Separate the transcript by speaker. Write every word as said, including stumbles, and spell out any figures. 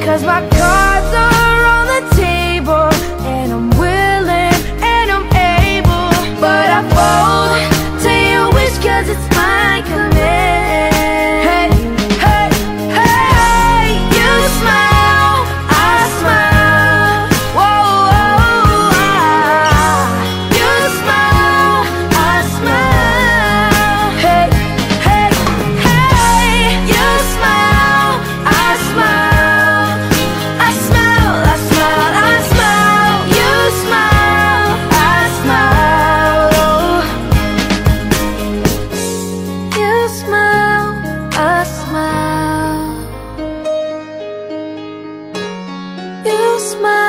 Speaker 1: 'cause my cards are on the table, and I'm willing and I'm able, but I fold to your wish 'cause it's my command. Hey, hey, hey, you smile, I smile. Whoa, whoa, ah. You smile, I smile. Hey, hey, hey, you smile, I smile. I smile, I smile, I smile. You smile, I smile. You smile, I smile. You smile.